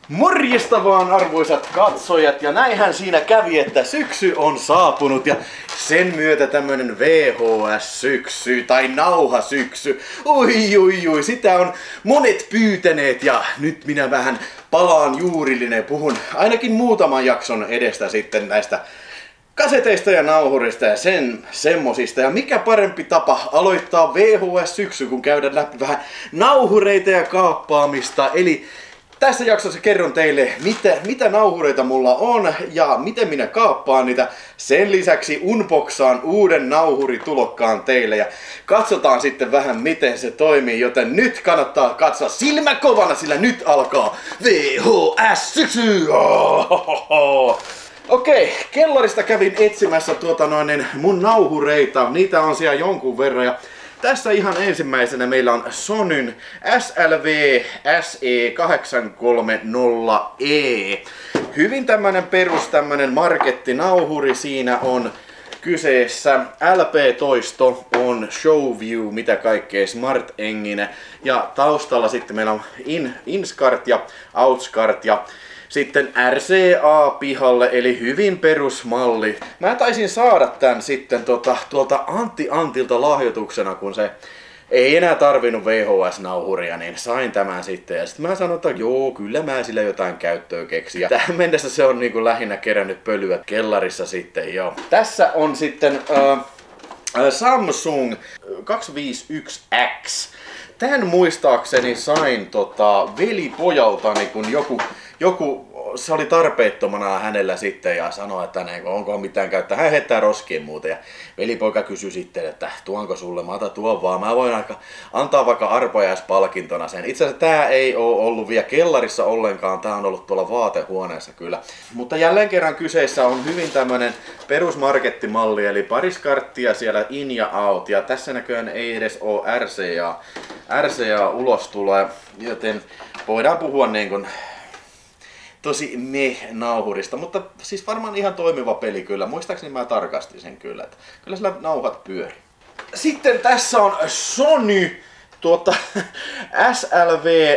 Morjesta vaan arvoisat katsojat, ja näinhän siinä kävi, että syksy on saapunut ja sen myötä tämmönen VHS-syksy tai nauhasyksy. Oi, sitä on monet pyytäneet ja nyt minä vähän palaan juurillinen, puhun ainakin muutaman jakson edestä sitten näistä kaseteista ja nauhurista ja semmosista. Ja mikä parempi tapa aloittaa VHS-syksy, kun käydä läpi vähän nauhureita ja kaappaamista. Eli tässä jaksossa kerron teille, mitä nauhureita mulla on ja miten minä kaappaan niitä. Sen lisäksi unboxaan uuden nauhuritulokkaan teille ja katsotaan sitten vähän miten se toimii. Joten nyt kannattaa katsoa silmä kovana, sillä nyt alkaa VHS-syksy! Okei, kellarista kävin etsimässä mun nauhureita. Niitä on siellä jonkun verran. Ja tässä ihan ensimmäisenä meillä on Sonyn SLV SE830E. Hyvin tämmönen markettinauhuri. Siinä on kyseessä LP-toisto, on ShowView, mitä kaikkea, Smart Engine. Ja taustalla sitten meillä on InSCART ja OutSCART ja sitten RCA pihalle, eli hyvin perusmalli. Mä taisin saada tän sitten tuolta Antilta lahjoituksena, kun se ei enää tarvinnut VHS-nauhuria, niin sain tämän sitten. Ja sitten mä sanoin, että joo, kyllä mä sillä jotain käyttöä keksin. Ja tähän mennessä se on niinku lähinnä kerännyt pölyä kellarissa sitten, joo. Tässä on sitten Samsung 251X. Tän muistaakseni sain velipojaltani, kun joku se oli tarpeettomana hänellä sitten ja sanoi, että onko mitään käyttää. Hän heittää roskiin muuten ja velipoika kysyi sitten, että tuonko sulle, mä otan tuon vaan. Mä voin antaa vaikka arpajaispalkintona sen. Itse asiassa tää ei oo ollut vielä kellarissa ollenkaan, tää on ollut tuolla vaatehuoneessa kyllä. Mutta jälleen kerran kyseessä on hyvin tämmönen perusmarkettimalli, eli pari skarttia siellä in ja out. Ja tässä näköjään ei edes oo RCA ulos tulee, joten voidaan puhua niin kuin tosi nauhurista, mutta siis varmaan ihan toimiva peli kyllä. Muistaakseni mä tarkastin sen kyllä, että kyllä sillä nauhat pyöri. Sitten tässä on Sony SLV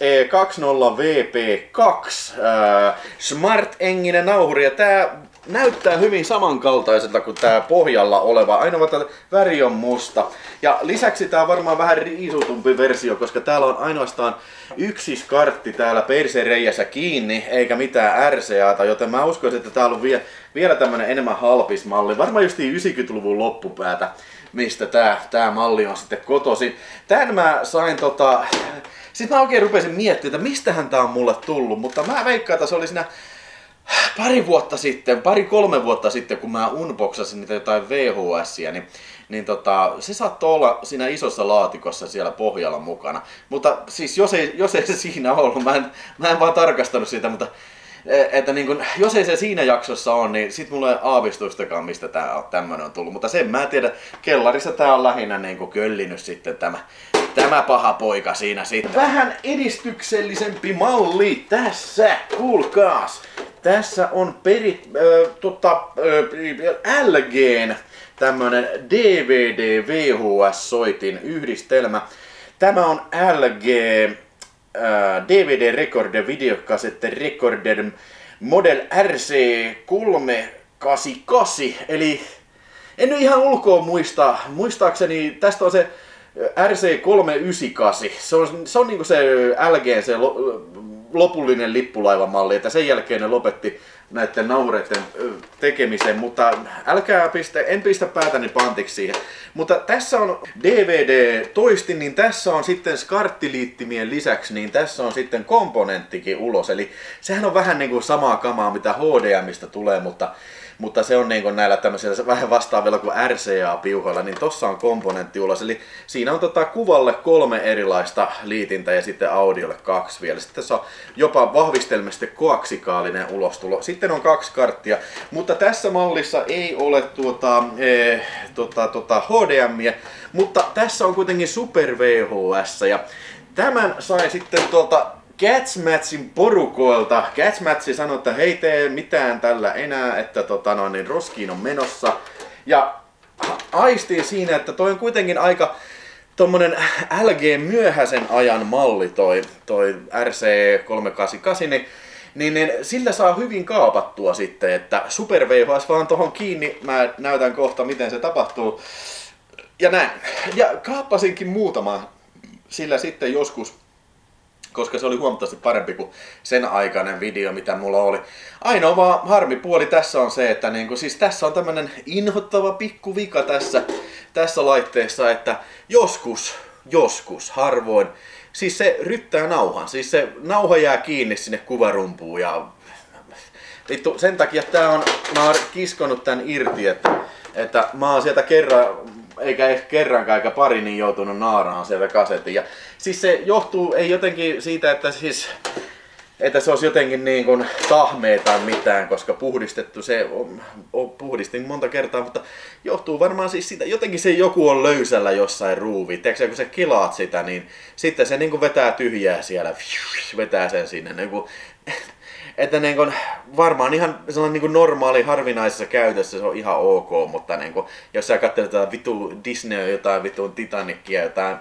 SE20VP2 Smart Engine nauhuri, ja tää näyttää hyvin samankaltaiselta kuin tää pohjalla oleva, ainoa että väri on musta. Ja lisäksi tää on varmaan vähän riisutumpi versio, koska täällä on ainoastaan yksi skartti täällä persereijässä kiinni, eikä mitään RCAta, joten mä uskoisin, että tää on vielä tämmönen enemmän halpis malli. Varmaan justiin 90-luvun loppupäätä, mistä tää malli on sitten kotoisin. Tän mä sain sit mä oikein rupesin miettimään, että mistähän tää on mulle tullut, mutta mä veikkaan, että se oli siinä pari-kolme vuotta sitten, kun mä unboxasin niitä jotain VHS:iä, niin se saattoi olla siinä isossa laatikossa siellä pohjalla mukana. Mutta siis jos ei se siinä ollut, mä en vaan tarkastanut sitä, mutta että niin kun, jos ei se siinä jaksossa ole, niin sit mulla ei aavistustakaan, mistä tämmönen on tullut. Mutta sen mä tiedän, kellarissa tää on lähinnä niin kun köllinyt sitten tämä paha poika siinä sitten. Vähän edistyksellisempi malli tässä, kuulkaas. Tässä on LG:n tämmönen DVD VHS-soitin yhdistelmä. Tämä on LG DVD Recorder Videokassette Recorder Model RC388, eli en nyt ihan ulkoa muista, muistaakseni tästä on se RC398, se on niinku se LG se lopullinen lippulaivamalli, että sen jälkeen ne lopetti näiden nauhureiden tekemisen, mutta en pistä päätäni pantiksi siihen. Mutta tässä on DVD-toistin, niin tässä on sitten skarttiliittimien lisäksi, niin tässä on sitten komponenttikin ulos. Eli sehän on vähän niin kuin samaa kamaa, mitä HDMistä tulee, mutta se on niin kuin näillä tämmöisillä vähän vastaavilla kuin RCA-piuhoilla, niin tossa on komponentti ulos. Eli siinä on kuvalle 3 erilaista liitintä ja sitten audiolle 2 vielä. Sitten tässä on jopa vahvistelmasti koaksikaalinen ulostulo. Sitten on 2 karttia, mutta tässä mallissa ei ole HDMiä, mutta tässä on kuitenkin Super VHS ja tämän sain sitten Catsmatchin porukoilta. Catsmatch sanoi, että hei tee mitään tällä enää, että roskiin on menossa. Ja aistin siinä, että toi on kuitenkin aika tommonen LG myöhäisen ajan malli, toi RC388, niin sillä saa hyvin kaapattua sitten, että Super VHS vaan tohon kiinni, mä näytän kohta miten se tapahtuu. Ja näin. Ja kaappasinkin muutama sillä sitten joskus, koska se oli huomattavasti parempi kuin sen aikainen video, mitä mulla oli. Ainoa vaan harmi puoli tässä on se, että siis tässä on tämmönen inhottava pikku vika tässä laitteessa, että joskus, harvoin, siis se ryttää nauhan. Siis se nauha jää kiinni sinne kuvarumpuun ja vittu, sen takia mä oon kiskonut tän irti, että mä oon sieltä eikä kerrankaan eikä pari niin joutunut naaraan sieltä kasetin. Ja siis se johtuu ei jotenkin siitä, että se olisi jotenkin niin kuin tahmea tai mitään, koska puhdistettu se puhdistin monta kertaa, mutta johtuu varmaan siis siitä, jotenkin se joku on löysällä jossain ruuvi. Tiedätkö, kun sä kilaat sitä, niin sitten se niin kuin vetää tyhjää siellä, vetää sen sinne. Niin kuin, että niin kuin, varmaan ihan sellainen niin kuin normaali harvinaisessa käytössä se on ihan ok, mutta niin kuin, jos sä katselet jotain vitu Disney, jotain vitun Titanicia, jotain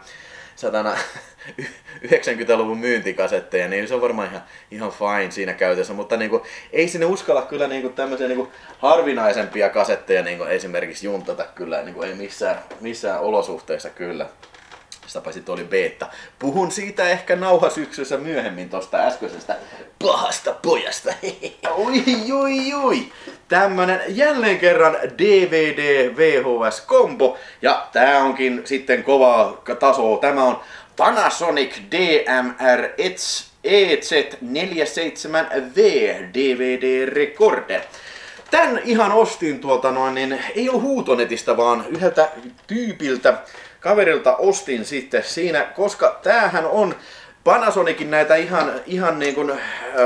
90-luvun myyntikasetteja, niin se on varmaan ihan fine siinä käytössä, mutta niin kuin, ei sinne uskalla kyllä niin kuin tämmöisiä niin kuin harvinaisempia kasetteja niin kuin esimerkiksi juntata kyllä, niin kuin ei missään olosuhteissa kyllä. Sitä paitsi oli beta. Puhun siitä ehkä nauhasyksyssä myöhemmin tosta äskeisestä pahasta pojasta. Oi. Tämmönen jälleen kerran DVD VHS kombo. Ja tää onkin sitten kovaa tasoa. Tämä on Panasonic DMR EZ47V DVD Recorder. Tän ihan ostin ei ole huutonetista, vaan yhdeltä tyypiltä, kaverilta ostin sitten siinä, koska tämähän on Panasonicin näitä ihan niin kuin,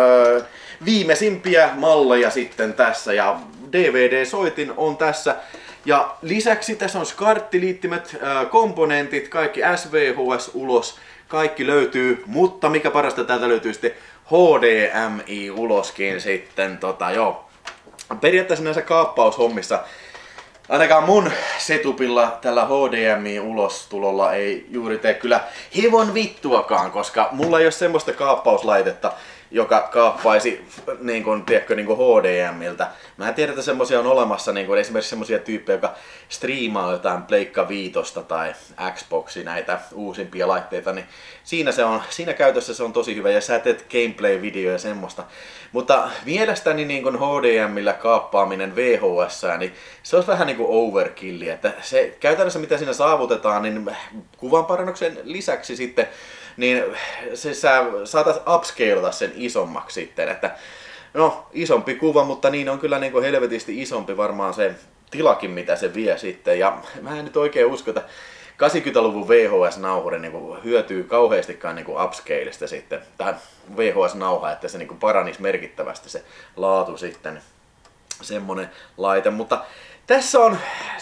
viimeisimpiä malleja sitten tässä, ja DVD-soitin on tässä. Ja lisäksi tässä on SCART-liittimet, komponentit, kaikki SVHS ulos, kaikki löytyy, mutta mikä parasta, täältä löytyy sitten HDMI uloskin sitten, periaatteessa näissä kaappaushommissa, ainakaan mun setupilla tällä HDMI-ulostulolla ei juuri tee kyllä hevon vittuakaan, koska mulla ei ole semmoista kaappauslaitetta, joka kaappaisi niin kuin, tiedätkö, niin kuin HDMiltä. Mä en tiedä, että semmosia on olemassa, niin kuin esimerkiksi semmosia tyyppejä, joka striimaa jotain Pleikka Viitosta tai Xboxi, näitä uusimpia laitteita, niin siinä käytössä se on tosi hyvä, ja sä teet gameplay-videoja ja semmoista. Mutta mielestäni niin kuin HDMillä kaappaaminen VHS, niin se olisi vähän niin kuin overkilli, että se käytännössä mitä siinä saavutetaan, niin kuvanparannuksen lisäksi sitten niin sä saatat upscalata sen isommaksi sitten, että no isompi kuva, mutta niin on kyllä niin kuin helvetisti isompi varmaan se tilakin, mitä se vie sitten, ja mä en nyt oikein usko, että 80-luvun VHS-nauhuri niin hyötyy kauheastikaan niin upscaleista sitten, tähän VHS-nauhaan, että se niin paranisi merkittävästi se laatu sitten, semmonen laite, mutta tässä on,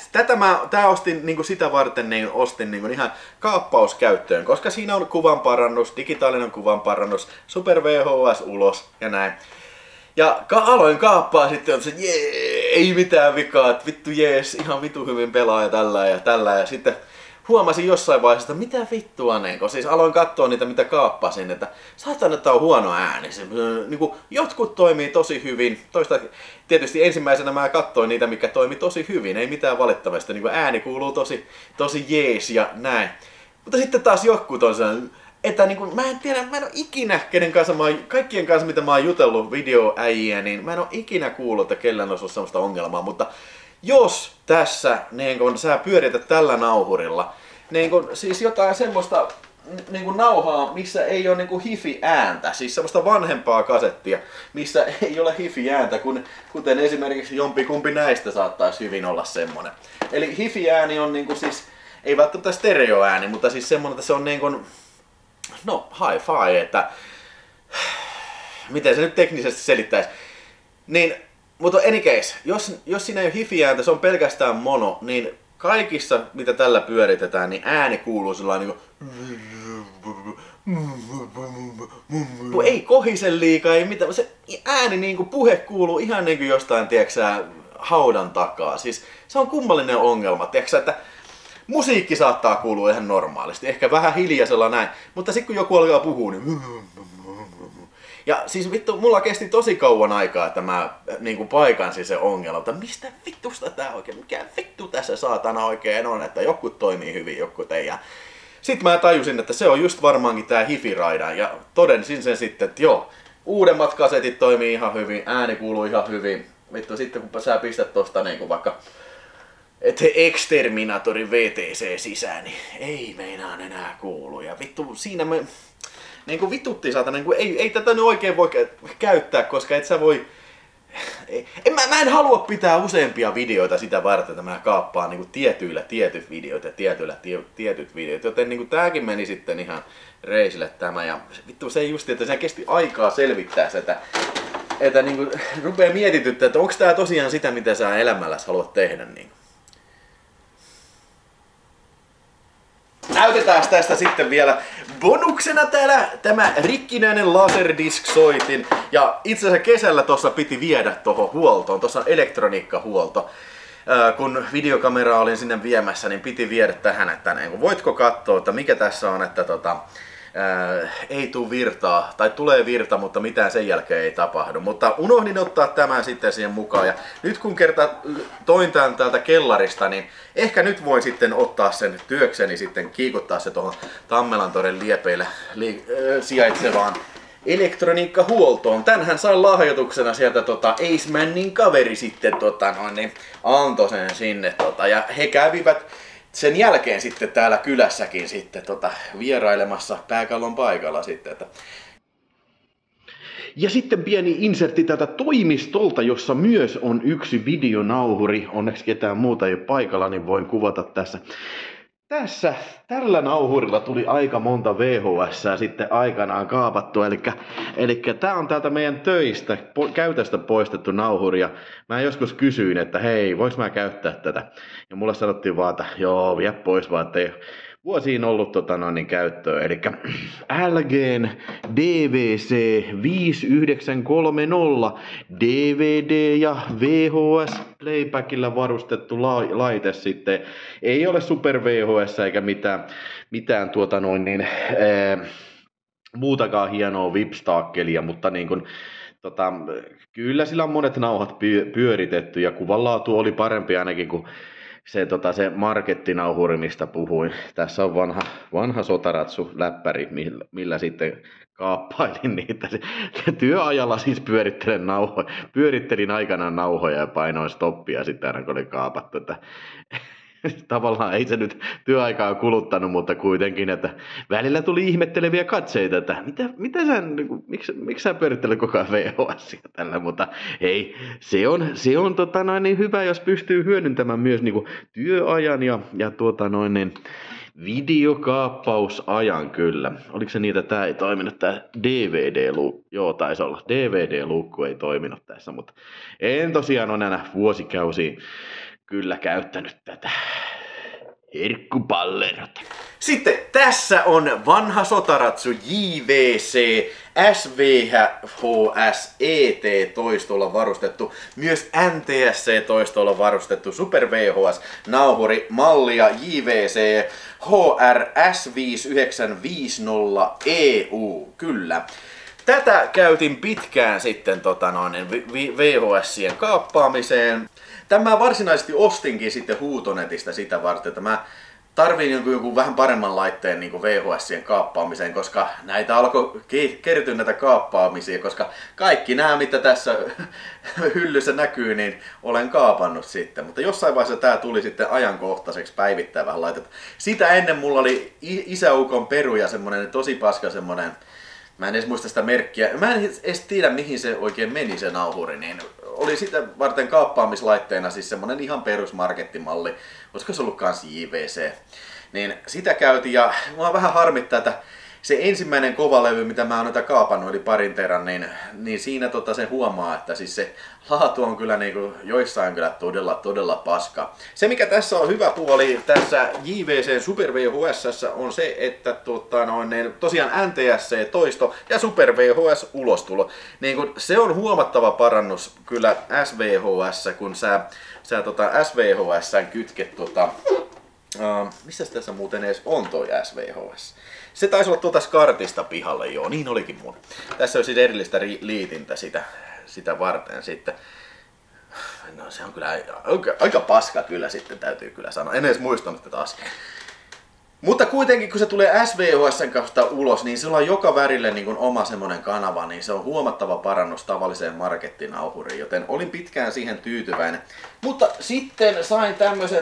tää ostin niin sitä varten, niin ostin niin ihan kaappauskäyttöön, koska siinä on kuvanparannus, digitaalinen kuvanparannus, Super VHS ulos ja näin. Ja aloin kaappaa sitten, että ei mitään vikaa, että vittu jees, ihan vitu hyvin pelaa ja tällä ja sitten huomasin jossain vaiheessa, että mitä vittua Neko. Siis aloin katsoa niitä, mitä kaappasin, että saatan, että on huono ääni. Se, niin kuin, jotkut toimii tosi hyvin. Tietysti ensimmäisenä mä katsoin niitä, mikä toimi tosi hyvin. Ei mitään valittavasti. Niin kuin ääni kuuluu tosi jees ja näin. Mutta sitten taas jotkut on sellainen, että niin kuin, mä en ole ikinä, kaikkien kanssa mitä mä oon jutellut videoäjiä, niin mä en ole ikinä kuullut, että kellään olisi ollut sellaista ongelmaa. Mutta jos tässä niin kun sä pyörität tällä nauhurilla, niin kun, siis jotain semmoista niin kun nauhaa, missä ei ole niin kun hifi-ääntä, siis semmoista vanhempaa kasettia, missä ei ole hifi-ääntä, kuten esimerkiksi jompikumpi näistä saattaisi hyvin olla semmonen. Eli hifi-ääni on niin kun, siis, ei välttämättä stereoääni, mutta siis semmonen, että se on niin kun, no hi-fi, että miten se nyt teknisesti selittäisi. Niin, mutta any case, jos siinä ei ole hifi-ääntä, se on pelkästään mono, niin kaikissa, mitä tällä pyöritetään, niin ääni kuuluu sellainen niinku ei kohise liikaa, ei mitään. Se ääni niinku puhe kuuluu ihan niinku jostain, tiedätkö, haudan takaa. Siis se on kummallinen ongelma, tiedätkö, että musiikki saattaa kuulua ihan normaalisti, ehkä vähän hiljaisella näin, mutta sitten kun joku alkaa puhua, niin... Ja siis vittu, mulla kesti tosi kauan aikaa, että mä niinku paikansin se ongelma, että mistä vittusta tää oikein, mikä vittu tässä saatana oikein on, että jokut toimii hyvin, jokut ei. Ja sit mä tajusin, että se on just varmaankin tää hifi-raida, ja todensin sen sitten, että joo, uudemmat kasetit toimii ihan hyvin, ääni kuuluu ihan hyvin. Vittu, sitten kun sä pistät tosta niinku vaikka Exterminatorin VTC sisään, niin ei meinaa enää kuulu. Ja vittu, siinä me... Niinku vitutti saatana, niinku ei tätä nyt oikein voi käyttää, koska et sä voi... Mä en halua pitää useampia videoita sitä varten, että mä kaappaan niinku tietyillä tietyt videot ja tietyillä tietyt videot. Joten niinku tääkin meni sitten ihan reisille tämä. Ja vittu se just, että se kesti aikaa selvittää sitä. Että niinku rupee mietityttää, että onks tää tosiaan sitä, mitä sä elämälläsi haluat tehdä. Niin. Näytetään tästä sitten vielä bonuksena täällä tämä rikkinäinen Laserdisc-soitin. Ja itse asiassa kesällä tossa piti viedä tohon huoltoon, tossa on elektroniikkahuolto. Kun videokameraa olin sinne viemässä, niin piti viedä tähän, että niin, voitko katsoa, että mikä tässä on, että ei tule virtaa, tai tulee virta, mutta mitään sen jälkeen ei tapahdu. Mutta unohdin ottaa tämän sitten siihen mukaan. Ja nyt kun kerta toin tämän täältä kellarista, niin ehkä nyt voin sitten ottaa sen työkseni sitten kiikuttaa se tuohon Tammelantoren liepeillä sijaitsevaan elektroniikkahuoltoon. Tänhän saa lahjoituksena sieltä Acemannin kaveri sitten niin antoi sen sinne ja he kävivät sen jälkeen sitten täällä kylässäkin sitten vierailemassa Pääkallon paikalla sitten. Että. Ja sitten pieni insertti täältä toimistolta, jossa myös on yksi videonauhuri. Onneksi ketään muuta ei ole paikalla, niin voin kuvata tässä. Tällä nauhurilla tuli aika monta VHS:ää sitten aikanaan kaapattua, eli tää on täältä meidän käytöstä poistettu nauhuri, ja mä joskus kysyin, että hei, vois mä käyttää tätä, ja mulle sanottiin vaan, että joo, vie pois vaan, että ei vuosiin ollut käyttöä, eli LGn DVC 5930 DVD ja VHS playbackilla varustettu laite sitten. Ei ole Super VHS eikä mitään muutakaan hienoa vipstaakkelia, mutta niin kun, kyllä sillä on monet nauhat pyöritetty ja kuvanlaatu oli parempi ainakin kuin se markettinauhuri, mistä puhuin. Tässä on vanha Sotaratsu läppäri, millä sitten kaappailin niitä. Työajalla siis pyörittelin aikanaan nauhoja ja painoin stoppia sitten aina kun oli kaapattu. Että tavallaan ei se nyt työaikaa kuluttanut, mutta kuitenkin, että välillä tuli ihmetteleviä katseita, että miksi sä pyörittelet koko ajan VHS:ia tällä, mutta hei, se on niin hyvä, jos pystyy hyödyntämään myös niinku työajan ja videokaappausajan kyllä. Oliko se niitä, tää ei toiminut, tää DVD-luukku, joo taisi olla, DVD-luukku ei toiminut tässä, mutta en tosiaan ole enää vuosikausiin kyllä käyttänyt tätä herkkupallerota. Sitten tässä on vanha Sotaratsu JVC SVHS ET-toistolla varustettu, myös NTSC-toistolla varustettu Super VHS nauhuri mallia JVC HR S5950 EU, kyllä. Tätä käytin pitkään sitten VHSien kaappaamiseen. Tämä varsinaisesti ostinkin sitten Huutonetista sitä varten, että mä tarvin jonkun vähän paremman laitteen niin VHSien kaappaamiseen, koska näitä alkoi kertyä näitä kaappaamisia, koska kaikki nämä, mitä tässä hyllyssä näkyy, niin olen kaapannut sitten. Mutta jossain vaiheessa tämä tuli sitten ajankohtaiseksi päivittävän laitetta. Sitä ennen mulla oli isäukon peru ja semmonen tosi paska semmonen, mä en edes muista sitä merkkiä, mä en edes tiedä mihin se oikein meni se nauhuri, niin oli sitä varten kaappaamislaitteena siis semmonen ihan perusmarkettimalli, olisiko se ollut kans JVC. Niin sitä käytiin ja mua vähän harmittaa, että se ensimmäinen kovalevy, mitä mä oon noita kaapannut eli parin teran, niin siinä sen huomaa, että siis se laatu on kyllä niinku joissain kyllä todella paska. Se mikä tässä on hyvä puoli tässä JVC Super VHS on se, että tosiaan NTSC-toisto ja Super VHS ulostulo. Niin se on huomattava parannus kyllä SVHS, kun sä SVHS kytket missä tässä muuten edes on toi SVHS? Se taisi olla tuolta Skartista pihalle, joo, niin olikin mun. Tässä on siis erillistä liitintä sitä varten sitten. No se on kyllä aika paska kyllä sitten, täytyy kyllä sanoa. En edes muistanut tätä asiaa. Mutta kuitenkin kun se tulee SVHS:n kautta ulos, niin sillä on joka värille niin kuin oma semmonen kanava, niin se on huomattava parannus tavalliseen markettinauhuriin, joten olin pitkään siihen tyytyväinen. Mutta sitten sain tämmösen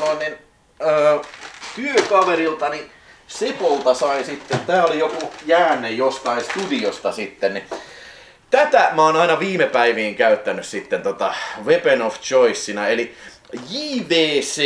työkaveriltani Sepolta sai sitten, tää oli joku jäänne jostain studiosta sitten, niin tätä mä oon aina viime päiviin käyttänyt sitten Weapon of Choicena, eli JVC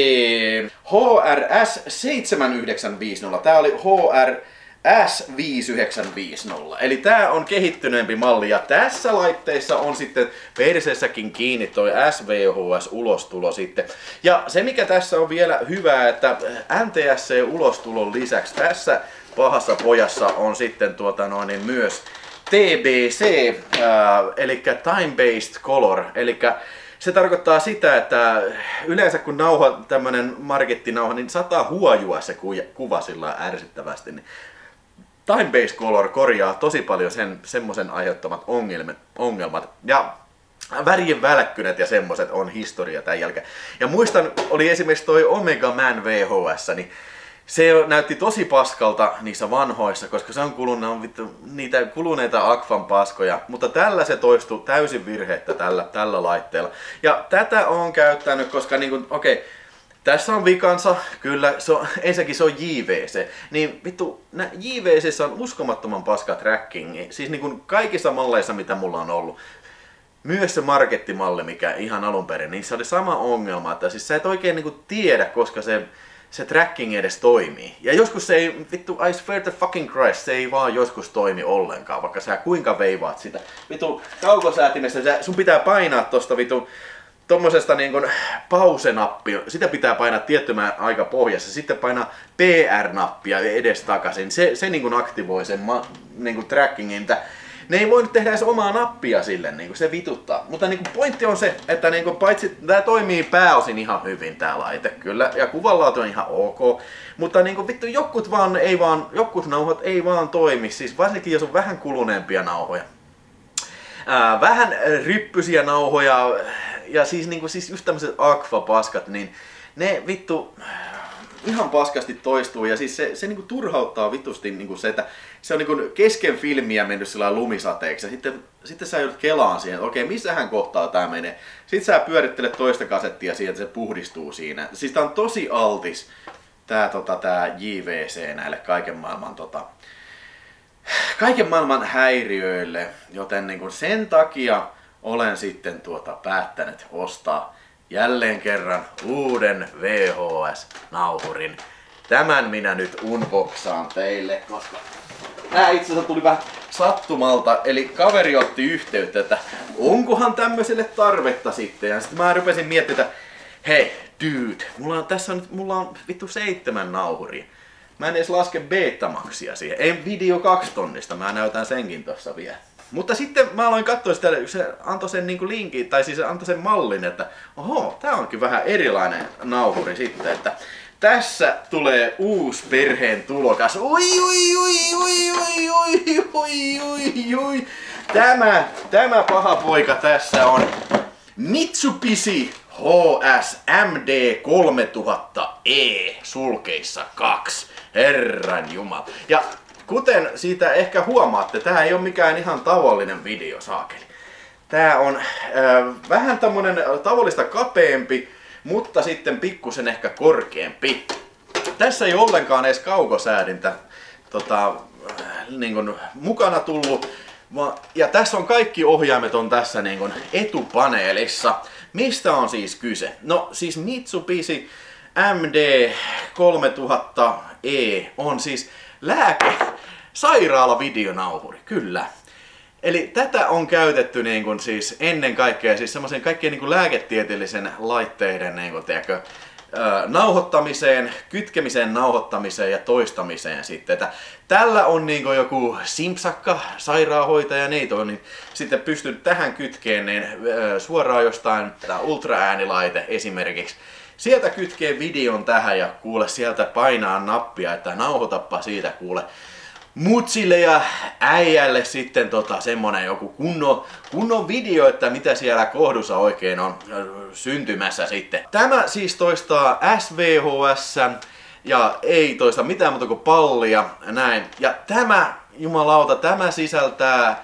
HRS 7950. Tää oli HRS 5950. Eli tää on kehittyneempi malli ja tässä laitteessa on sitten perseessäkin kiinni toi SVHS-ulostulo sitten. Ja se mikä tässä on vielä hyvää, että NTSC-ulostulon lisäksi tässä pahassa pojassa on sitten myös TBC, eli Time Based Color, eli se tarkoittaa sitä, että yleensä kun tämmönen markettinauha, niin saattaa huojua se kuva sillä ärsyttävästi, niin Time Based Color korjaa tosi paljon semmosen aiheuttamat ongelmat. Ja värien välkkynet ja semmoset on historia tämän jälkeen. Ja muistan, oli esimerkiksi toi Omega Man VHS, niin se näytti tosi paskalta niissä vanhoissa, koska se on niitä kuluneita Agfan paskoja, mutta tällä se toistuu täysin virheettä tällä laitteella. Ja tätä on käyttänyt, koska tässä on vikansa, kyllä, ensinnäkin se on JVC, niin JVCssä on uskomattoman paska tracking, siis kaikissa malleissa mitä mulla on ollut. Myös se markettimalli, mikä ihan alun perin, niin se oli sama ongelma, että siis sä et oikein tiedä, koska se tracking edes toimii. Ja joskus se ei, I swear to fucking Christ, se ei vaan joskus toimi ollenkaan, vaikka sä kuinka veivaat sitä. Kaukosäätimessä, sun pitää painaa tosta tommosesta pause-nappia, sitä pitää painaa tietty aika pohjassa, sitten painaa PR-nappia edes takaisin. Se aktivoi sen trackingin. Ne ei voi tehdä edes omaa nappia sille, se vituttaa. Mutta pointti on se, että paitsi tää toimii pääosin ihan hyvin tää laite kyllä, ja kuvanlaatu on ihan ok, mutta jotkut nauhat ei vaan toimi, siis varsinkin jos on vähän kuluneempia nauhoja. Vähän ryppysiä nauhoja, ja siis just tämmöiset Agfa-paskat, niin ne ihan paskasti toistuu ja siis se turhauttaa vitusti se, että se on kesken filmiä mennyt sillä lumisateeksi ja sitten sä joudut kelaan siihen, että okei, missähän kohtaa tää menee. Sitten sä pyörittelet toista kasettia siihen, että se puhdistuu siinä. Siis tää on tosi altis tää JVC näille kaiken maailman häiriöille, joten sen takia olen sitten päättänyt ostaa jälleen kerran uuden VHS-nauhurin. Tämän minä nyt unboxaan teille, koska nää itse asiassa tuli vähän sattumalta, eli kaveri otti yhteyttä, että onkohan tämmöiselle tarvetta sitten. Ja sitten mä rupesin miettimään, että hei, dude, mulla on 7 nauhuria. Mä en edes laske Betamaxia siihen. En Video 2 tonnista, mä näytän senkin tossa vielä. Mutta sitten mä aloin katsoa sitä, se antoi sen linkin, tai siis se antoi sen mallin, että oho, tää onkin vähän erilainen nauhuri sitten, että tässä tulee uusi perheen tulokas. Tämä paha poika tässä on Mitsubishi HS MD 3000E sulkeissa 2. Herran jumala. Ja kuten siitä ehkä huomaatte, tää ei ole mikään ihan tavallinen video, saakeli. Tää on vähän tämmönen tavallista kapeampi, mutta sitten pikkusen ehkä korkeampi. Tässä ei ollenkaan edes kaukosäädintä mukana tullut. Ja tässä on kaikki ohjaimet on tässä etupaneelissa. Mistä on siis kyse? No siis Mitsubishi MD 3000E on siis sairaalavideonauhuri, kyllä. Eli tätä on käytetty siis ennen kaikkea siis semmoisen kaikkien lääketieteellisen laitteiden nauhoittamiseen, kytkemiseen, nauhoittamiseen ja toistamiseen sitten. Että tällä on joku simpsakka, sairaanhoitaja, neito, niin sitten pystyt tähän kytkeen suoraan jostain ultraäänilaite esimerkiksi Sieltä kytkee videon tähän ja kuule sieltä painaa nappia, että nauhoitappa siitä kuule. Mutsille ja äijälle sitten semmonen joku kunnon video, että mitä siellä kohdussa oikein on syntymässä sitten. Tämä siis toistaa SVHS ja ei toista mitään muuta kuin pallia näin. Ja tämä, jumalauta, tämä sisältää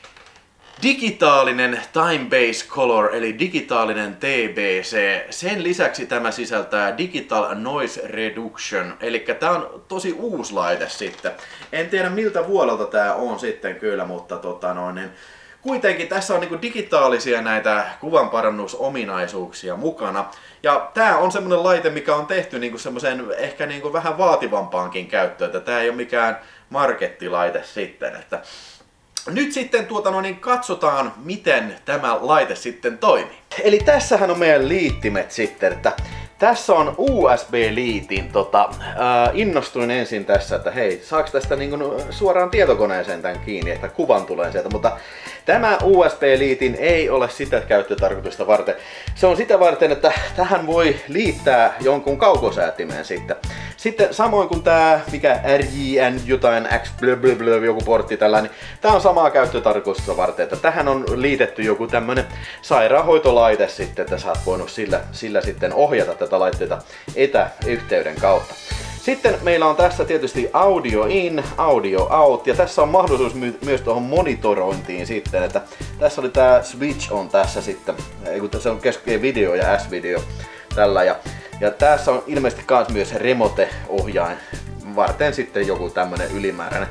digitaalinen Time Base Color eli digitaalinen TBC. Sen lisäksi tämä sisältää Digital Noise Reduction, eli tää on tosi uusi laite sitten. En tiedä miltä vuodelta tää on sitten kyllä, mutta kuitenkin tässä on niinku digitaalisia näitä kuvanparannusominaisuuksia mukana. Ja tää on semmonen laite, mikä on tehty niinku semmoisen ehkä niinku vähän vaativampaankin käyttöön, että tää ei ole mikään markettilaite sitten, että nyt sitten katsotaan, miten tämä laite sitten toimii. Eli tässähän on meidän liittimet sitten, että tässä on USB-liitin. Innostuin ensin tässä, että hei, saaks tästä suoraan tietokoneeseen tän kiinni, että kuvan tulee sieltä, mutta tämä USB-liitin ei ole sitä käyttötarkoitusta varten. Se on sitä varten, että tähän voi liittää jonkun kaukosäätimen sitten. Sitten samoin kuin tää, mikä RJN jotain X joku portti tällainen, tää on samaa käyttötarkoitusta varten, että tähän on liitetty joku tämmönen sairaanhoitolaite sitten, että sä oot voinut sillä sitten ohjata tätä laitteita etäyhteyden kautta. Sitten meillä on tässä tietysti audio in, audio out ja tässä on mahdollisuus myös tuohon monitorointiin sitten, että tässä oli tää switch on tässä sitten, kun tässä on keskeen video ja S-video tällä ja tässä on ilmeisesti myös remote-ohjain varten sitten joku tämmönen ylimääräinen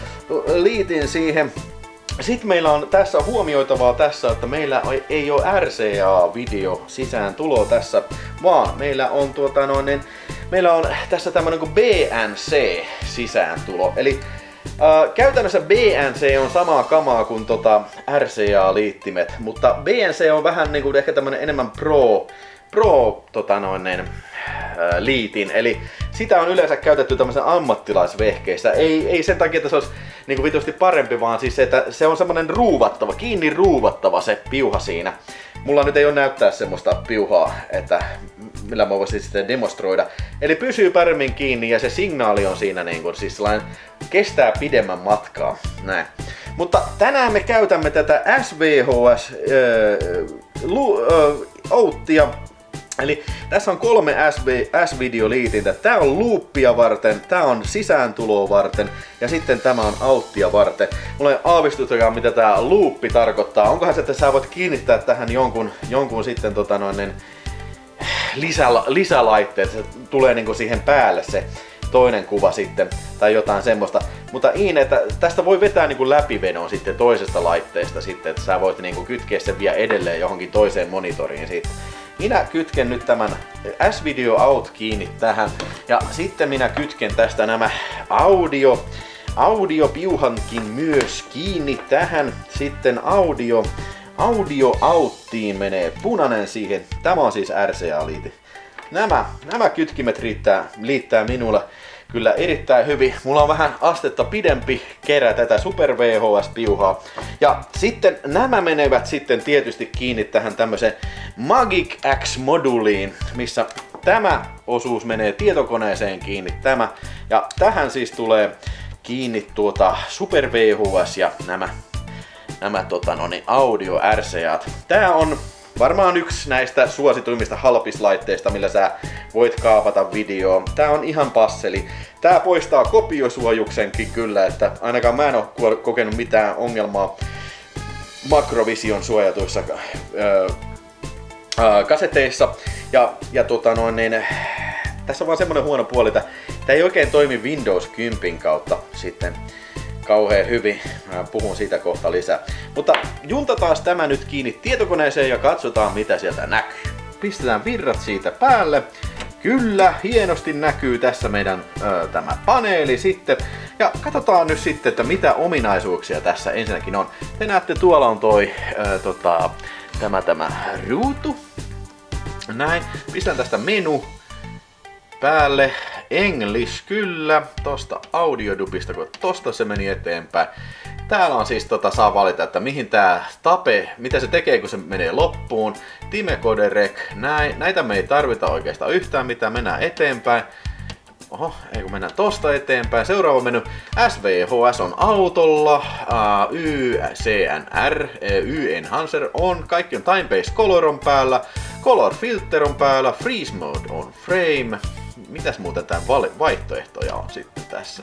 liitin siihen. Sitten meillä on tässä huomioitavaa tässä, että meillä ei ole RCA-video sisään tulo tässä, vaan meillä on meillä on tässä tämmönen kuin BNC-sisääntulo. Eli käytännössä BNC on samaa kamaa kuin RCA-liittimet, mutta BNC on vähän niinku ehkä tämmönen enemmän liitin, eli sitä on yleensä käytetty tämmöisen ammattilaisvehkeissä. Ei sen takia, että se olisi niinku vitusti parempi, vaan siis se, että se on semmonen ruuvattava, kiinni ruuvattava se piuha siinä. Mulla nyt ei ole näyttää semmoista piuhaa, että millä mä voisin sitten demonstroida. Eli pysyy paremmin kiinni ja se signaali on siinä niinku, siis sellainen kestää pidemmän matkaa. Näin. Mutta tänään me käytämme tätä SVHS outtia. Eli tässä on 3 S-videoliitintä. Tää on loopia varten, tää on sisääntuloa varten ja sitten tämä on outtia varten. Mulla ei aavistustakaan mitä tää loopi tarkoittaa. Onkohan se, että sä voit kiinnittää tähän jonkun sitten lisälaitteet. Se tulee niinku siihen päälle se toinen kuva sitten tai jotain semmoista. Mutta että tästä voi vetää niinku läpivedon sitten toisesta laitteesta sitten, että sä voit niinku kytkeä sen vielä edelleen johonkin toiseen monitoriin sitten. Minä kytken nyt tämän S-Video Out kiinni tähän ja sitten minä kytken tästä nämä audiopiuhankin myös kiinni tähän. Sitten audio outtiin menee punainen siihen. Tämä on siis RCA-liite. Nämä kytkimet liittää minulle kyllä erittäin hyvin. Mulla on vähän astetta pidempi kerä tätä Super VHS-piuhaa. Ja sitten nämä menevät sitten tietysti kiinni tähän tämmöiseen Magic X-moduliin, missä tämä osuus menee tietokoneeseen kiinni tämä. Ja tähän siis tulee kiinni Super VHS ja nämä audio RCAt. Tää on varmaan yksi näistä suosituimmista halpislaitteista, millä sä voit kaapata videoa. Tää on ihan passeli. Tää poistaa kopiosuojuksenkin kyllä, että ainakaan mä en oo kokenut mitään ongelmaa Macrovision suojatuissa kaseteissa. Tässä on vaan semmonen huono puoli, että tää ei oikein toimi Windows 10 kautta sitten kauhean hyvin. Mä puhun siitä kohta lisää. Mutta juntataan tämä nyt kiinni tietokoneeseen ja katsotaan mitä sieltä näkyy. Pistetään virrat siitä päälle. Kyllä, hienosti näkyy tässä meidän tämä paneeli sitten. Ja katsotaan nyt sitten, että mitä ominaisuuksia tässä ensinnäkin on. Te näette, tuolla on tämä ruutu. Näin. Pistän tästä menu päälle. English kyllä. Tosta audiodubista, kun tosta se meni eteenpäin. Täällä on siis saa valita, että mihin tää tape, mitä se tekee kun se menee loppuun. Timecode Rec, näitä me ei tarvita oikeastaan yhtään mitään, mennään eteenpäin. Oho, ei kun mennään tosta eteenpäin. Seuraava menu. SVHS on autolla, YCNR, Y-Enhancer on, kaikki on Time Base Color on päällä, Color Filter on päällä, Freeze Mode on Frame. Mitäs muuten tää vaihtoehtoja on sitten tässä?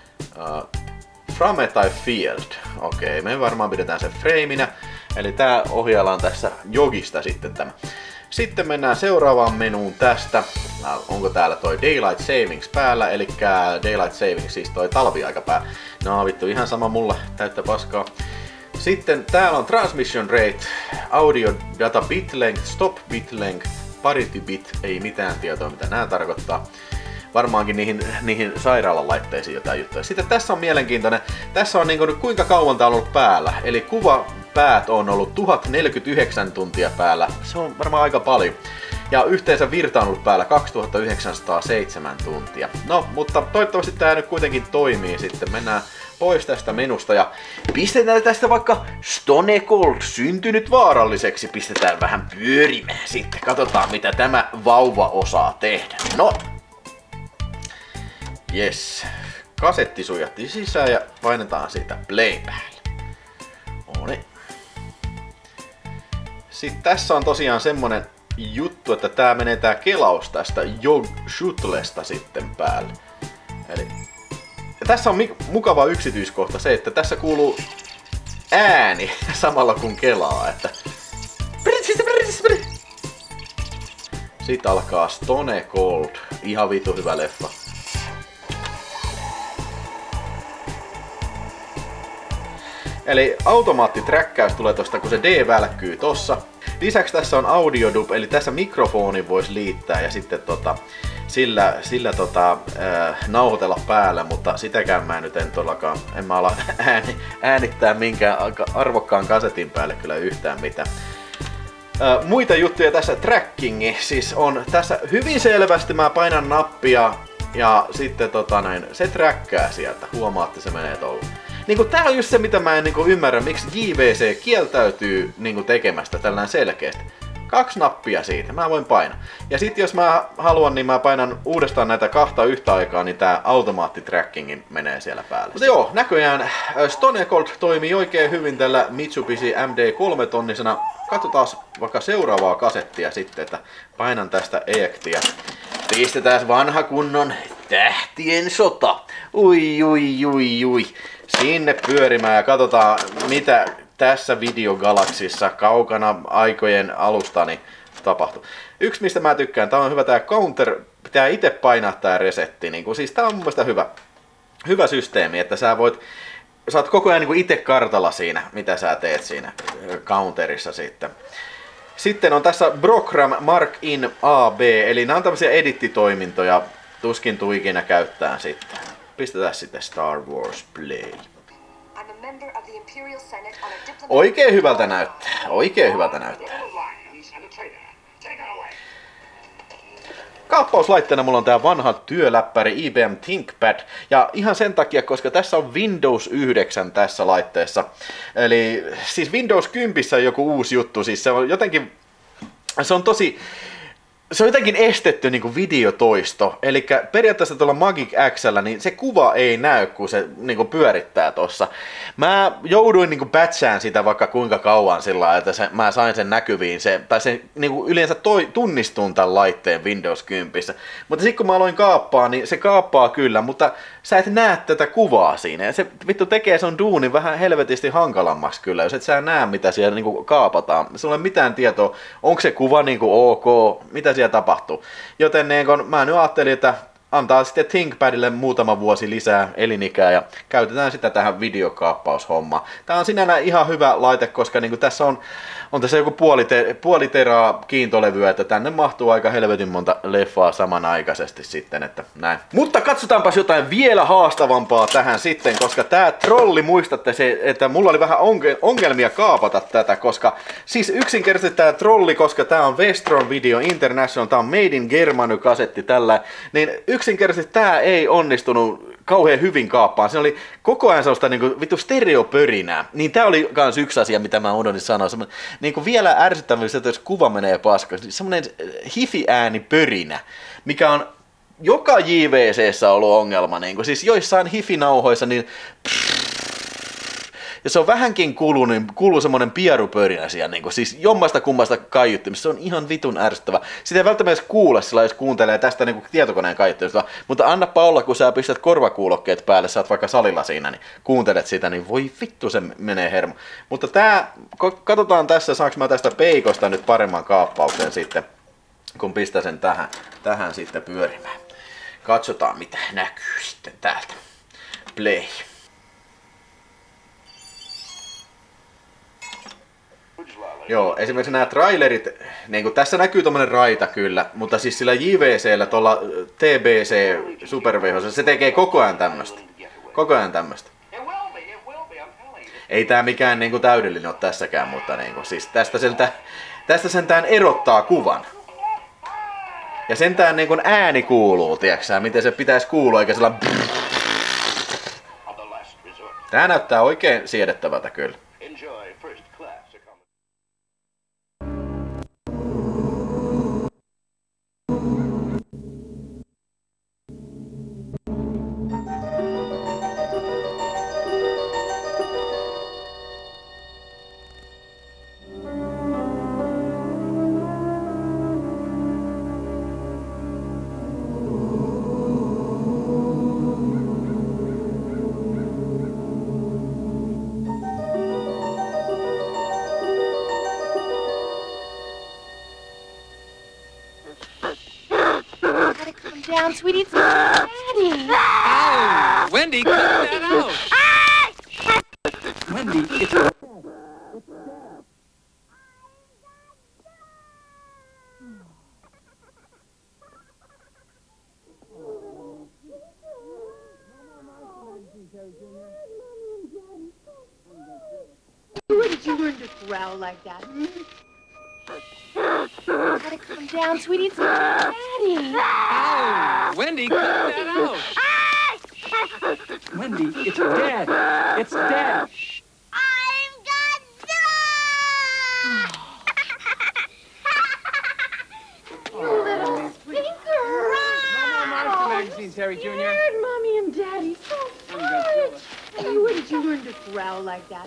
Frame tai Field. Okei, me varmaan pidetään sen frameinä. Eli tää ohjaillaan tässä jogista sitten tämä. Sitten mennään seuraavaan menuun tästä. Onko täällä toi Daylight Savings päällä? Eli Daylight Savings, siis toi talviaika päällä. No vittu, ihan sama mulle, täyttä paskaa. Sitten täällä on Transmission Rate, Audio Data Bit Length, Stop Bit Length, Parity Bit, ei mitään tietoa mitä nämä tarkoittaa. Varmaankin niihin sairaalalaitteisiin jotain juttuja. Sitten tässä on mielenkiintoinen, tässä on niinku kuinka kauan tää on ollut päällä. Eli kuvapäät on ollut 1049 tuntia päällä, se on varmaan aika paljon. Ja yhteensä virta on ollut päällä 2907 tuntia. No, mutta toivottavasti tää nyt kuitenkin toimii sitten. Mennään pois tästä menusta ja pistetään tästä vaikka Stone Cold syntynyt vaaralliseksi. Pistetään vähän pyörimään sitten. Katsotaan mitä tämä vauva osaa tehdä. No. Yes. Kasetti sujattiin sisään ja painetaan siitä play päälle. Noniin. Sitten tässä on tosiaan semmonen juttu, että tää menee tää kelaus tästä Shuttlesta sitten päälle. Eli ja tässä on mukava yksityiskohta se, että tässä kuuluu ääni samalla kun kelaa, että sitten alkaa Stone Cold. Ihan vitu hyvä leffa. Eli automaattitrackkäys tulee tosta, kun se D välkkyy tossa. Lisäksi tässä on audio dub, eli tässä mikrofoni voisi liittää ja sitten sillä nauhoitella päällä, mutta sitäkään mä nyt en todellakaan, en mä ala äänittää minkään arvokkaan kasetin päälle kyllä yhtään mitään. Muita juttuja tässä trackingi, siis on tässä hyvin selvästi mä painan nappia ja sitten se trackkää sieltä, huomaatte se menee tuolla. Niinku tää on just se mitä mä en ymmärrä, miksi JVC kieltäytyy tekemästä tällainen selkeästi. 2 nappia siitä, mä voin painaa. Ja sit jos mä haluan, niin mä painan uudestaan näitä 2 yhtä aikaa, niin tää automaattitrackingin menee siellä päälle. Mutta joo, näköjään Stone Cold toimii oikein hyvin tällä Mitsubishi MD3 tonnisena. Katsotaan vaikka seuraavaa kasettia sitten, että painan tästä ejectia. Pistetään vanha kunnon Tähtien sota. Ui. Sinne pyörimään ja katsotaan mitä tässä videogalaksissa kaukana aikojen alusta niin tapahtuu. Yksi mistä mä tykkään, tää on hyvä tää counter, pitää itse painaa tää resetti. Siis tää on mun mielestä hyvä systeemi, että sä oot koko ajan itse kartalla siinä, mitä sä teet siinä counterissa sitten. Sitten on tässä Program Mark-in AB, eli nämä on tämmöisiä edittitoimintoja, tuskin tuu ikinä käyttää sitten. Pistetään sitten Star Wars Play. Oikein hyvältä näyttää, Kaappauslaitteena mulla on tää vanha työläppäri IBM ThinkPad. Ja ihan sen takia, koska tässä on Windows 9 tässä laitteessa. Eli siis Windows 10 on joku uusi juttu, siis se on jotenkin, se on jotenkin estetty videotoisto. Eli periaatteessa tuolla Magic X:llä niin se kuva ei näy, kun se pyörittää tossa. Mä jouduin patchään sitä vaikka kuinka kauan sillä, että mä sain sen näkyviin. Se yleensä tunnistuun tämän laitteen Windows 10. Mutta sitten kun mä aloin kaappaa, niin se kaappaa kyllä, mutta sä et näe tätä kuvaa siinä. Ja se vittu tekee son duunin vähän helvetisti hankalammaksi kyllä, jos et sä näe mitä siellä kaapataan. Sulla ei ole mitään tietoa, onko se kuva ok, mitä siellä tapahtuu. Joten mä nyt ajattelin, että antaa sitten ThinkPadille muutama vuosi lisää elinikää ja käytetään sitä tähän videokaappaushommaan. Tää on sinällään ihan hyvä laite, koska tässä on tässä joku puoli teraa kiintolevyä, että tänne mahtuu aika helvetin monta leffaa samanaikaisesti sitten, että näin. Mutta katsotaanpas jotain vielä haastavampaa tähän sitten, koska tää trolli, muistatte se, että mulla oli vähän ongelmia kaapata tätä, koska siis yksinkertaisesti tää trolli, koska tää on Westron Video International, tää on Made in Germany kasetti tällä, niin yksinkertaisesti tää ei onnistunut kauhean hyvin kaappaan. Se oli koko ajan sellaista niinku vittu stereopörinää. Niin tää oli kans yksi asia, mitä mä unohdin sanoa. Niinku vielä ärsyttävästi, että jos kuva menee paskaksi, niin semmonen hifi-äänipörinä, mikä on joka JVC:ssä ollut ongelma. Niinku. Siis joissain hifi-nauhoissa, niin ja se on vähänkin kuuluu semmonen pierupörinä siellä, niinku, siis jommasta kummasta kaiuttimista, se on ihan vitun ärsyttävä. Sitä ei välttämättä edes kuule sillä, jos kuuntelee tästä niinku tietokoneen kaiuttimista, mutta annapa olla, kun sä pistät korvakuulokkeet päälle, sä oot vaikka salilla siinä, niin kuuntelet sitä, niin voi vittu se menee hermo. Mutta katsotaan tässä, saanko mä tästä peikosta nyt paremman kaappauksen sitten, kun pistän sen tähän sitten pyörimään. Katsotaan mitä näkyy sitten täältä. Play. Joo, esimerkiksi nämä trailerit, niin kuin tässä näkyy tommonen raita kyllä, mutta siis sillä JVC:llä tuolla TBC Super VH:ssa se tekee koko ajan tämmöstä. Koko ajan tämmöstä. Ei tää mikään niinku täydellinen ole tässäkään, mutta niinku, siis tästä sentään erottaa kuvan. Ja sentään niinku ääni kuuluu, tiiäksä, miten se pitäisi kuulua, eikä sillä. Tää näyttää oikein siedettävältä kyllä. Down, sweetie, it's Daddy. Ow! Wendy, cut that out! Wendy, it's... Where did you learn to growl like that? Gotta calm down, sweetie, it's Daddy. Ow! Wendy, cut that out! Wendy, it's Dad. It's Dad. I'm Godzilla! You little stinker! No more monster magazines, Harry Jr. Scared Mommy and Daddy so hard. Hey, where did you learn to growl like that?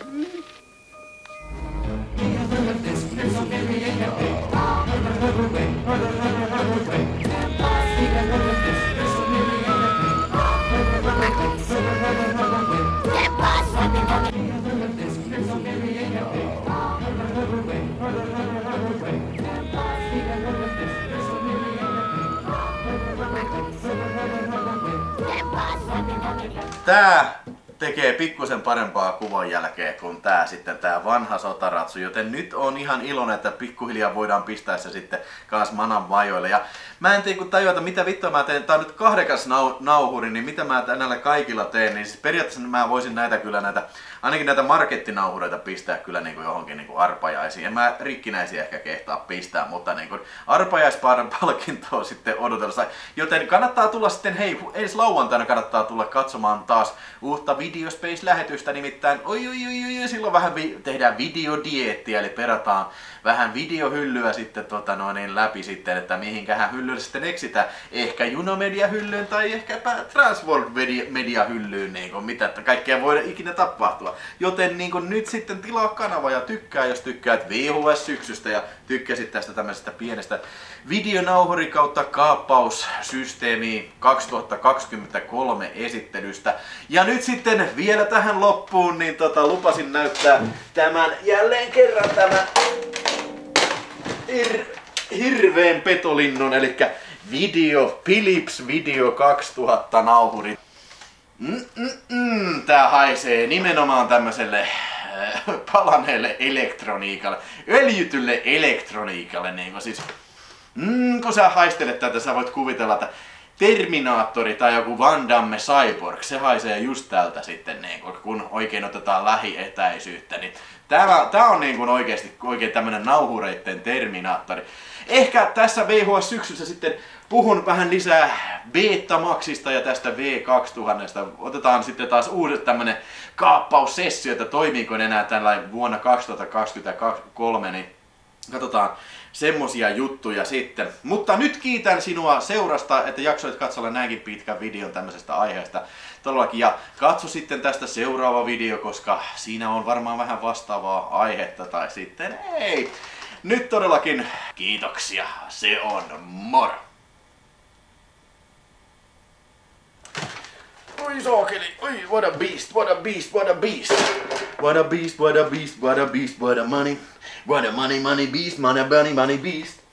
Tää tekee pikkusen parempaa kuvan jälkeen kuin tää vanha sotaratsu, joten nyt on ihan iloinen, että pikkuhiljaa voidaan pistää se sitten kaas manan vajoille. Ja mä en tiedä kun tajuta mitä vittua mä teen, tää on nyt 8 nauhuri, niin mitä mä näillä kaikilla teen, niin siis periaatteessa mä voisin ainakin näitä markettinauhureita pistää kyllä niinku johonkin niinku arpajaisiin. En mä rikkinäisiä ehkä kehtaa pistää, mutta niinku arpajaispalkintoa sitten odotellessa. Joten kannattaa tulla sitten, hei, ensi lauantaina kannattaa tulla katsomaan taas uutta Videospace-lähetystä, nimittäin silloin vähän tehdään videodiettiä, eli perataan vähän videohyllyä sitten läpi sitten, että mihinkähän hyllylle sitten eksitään. Ehkä Junomedia-hyllyyn tai ehkäpä Transworld Media-hyllyyn, niin mitä että kaikkea voi ikinä tapahtua. Joten niin nyt sitten tilaa kanava ja tykkää, jos tykkäät VHS-syksystä ja tykkäsit tästä tämmöisestä pienestä videonauhuri kautta kaappaussysteemi 2023 esittelystä. Ja nyt sitten vielä tähän loppuun, niin lupasin näyttää tämän jälleen kerran tämän hirveen petolinnun, eli Philips Video 2000 nauhuri. Tää haisee nimenomaan tämmöiselle palaneelle elektroniikalle, öljytylle elektroniikalle, niin kuin siis. Kun sä haistelet tätä, sä voit kuvitella, että Terminaattori tai joku Van Damme Cyborg, se haisee just tältä sitten, niin kun oikein otetaan lähietäisyyttä. Niin tää on niin oikein tämmönen nauhureitten Terminaattori. Ehkä tässä VHS-syksyssä sitten puhun vähän lisää Betamaxista ja tästä V2000. Otetaan sitten taas uusi tämmönen kaappaussessio, että toimiiko enää tällainen vuonna 2023, niin katsotaan semmosia juttuja sitten. Mutta nyt kiitän sinua seurasta, että jaksoit katsella näinkin pitkän videon tämmöisestä aiheesta. Todellakin, ja katso sitten tästä seuraava video, koska siinä on varmaan vähän vastaavaa aihetta tai sitten ei. Nyt todellakin kiitoksia, se on moro! Oi saakeli, oi what a beast, what a beast, what a beast. What a beast, what a beast, what a beast, what a money. What a money, money beast, money, bunny, money beast.